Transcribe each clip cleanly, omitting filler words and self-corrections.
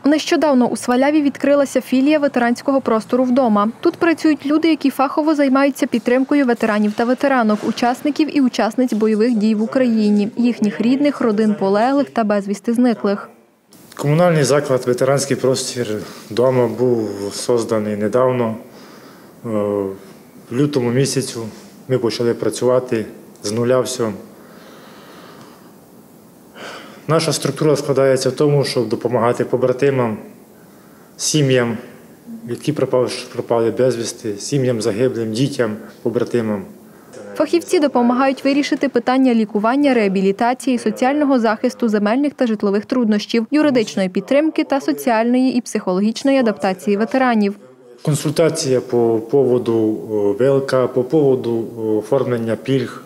Нещодавно у Сваляві відкрилася філія ветеранського простору «Вдома». Тут працюють люди, які фахово займаються підтримкою ветеранів та ветеранок, учасників і учасниць бойових дій в Україні, їхніх рідних, родин полеглих та безвісти зниклих. Комунальний заклад «Ветеранський простір «Вдома» був створений недавно. В лютому місяці ми почали працювати з нуля все. Наша структура складається в тому, щоб допомагати побратимам, сім'ям, які пропали безвісти, сім'ям загиблим, дітям, побратимам. Фахівці допомагають вирішити питання лікування, реабілітації, соціального захисту, земельних та житлових труднощів, юридичної підтримки та соціальної і психологічної адаптації ветеранів. Консультація по поводу ВЛК, по поводу оформлення пільг,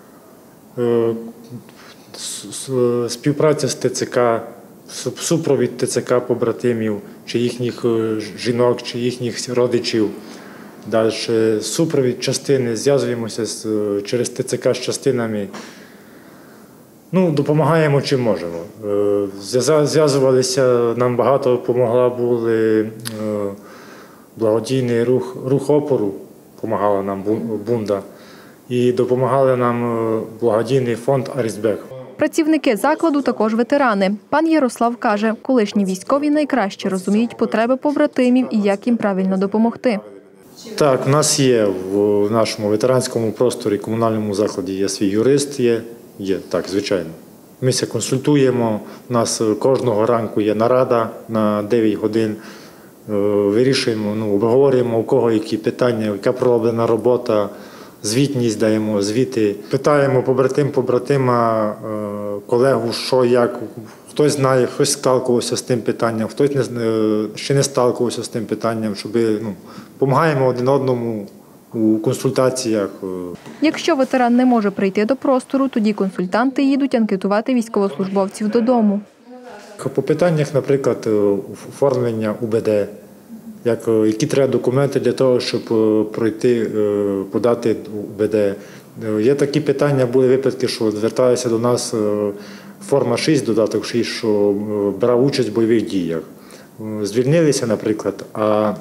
співпраця з ТЦК, супровід ТЦК побратимів, чи їхніх жінок, чи їхніх родичів. Далі супровід частини, зв'язуємося через ТЦК з частинами. Допомагаємо чим можемо. Зв'язувалися, нам багато допомогла були благодійний рух опору, допомагала нам Бунда, і допомагали нам благодійний фонд «Арісбек». Працівники закладу також ветерани. Пан Ярослав каже, колишні військові найкраще розуміють потреби побратимів і як їм правильно допомогти. Так, у нас є в нашому ветеранському просторі, комунальному закладі є свій юрист, є, так, звичайно. Ми все консультуємо, у нас кожного ранку є нарада на 9 годин, вирішуємо, обговорюємо, у кого які питання, яка пророблена робота, звітність даємо, звіти. Питаємо побратима, колегу, що, як. Хтось знає, хтось сталкувався з тим питанням, хтось ще не сталкувався з тим питанням, щоб допомагаємо один одному у консультаціях. Якщо ветеран не може прийти до простору, тоді консультанти їдуть анкетувати військовослужбовців додому. По питаннях, наприклад, оформлення УБД, які треба документи для того, щоб пройти, подати УБД. Є такі питання, були випадки, що зверталися до нас форма 6, додаток 6, що брав участь в бойових діях. Звільнилися, наприклад, а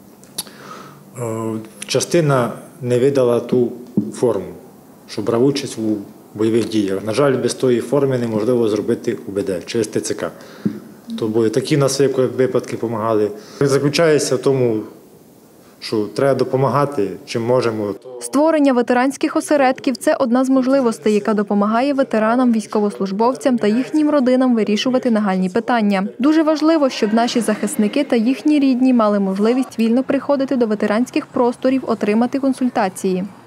частина не видала ту форму, що брав участь у бойових діях. На жаль, без тої форми неможливо зробити УБД через ТЦК. То такі нас випадки допомагали. Заключається в тому, що треба допомагати, чим можемо. Створення ветеранських осередків – це одна з можливостей, яка допомагає ветеранам, військовослужбовцям та їхнім родинам вирішувати нагальні питання. Дуже важливо, щоб наші захисники та їхні рідні мали можливість вільно приходити до ветеранських просторів, отримати консультації.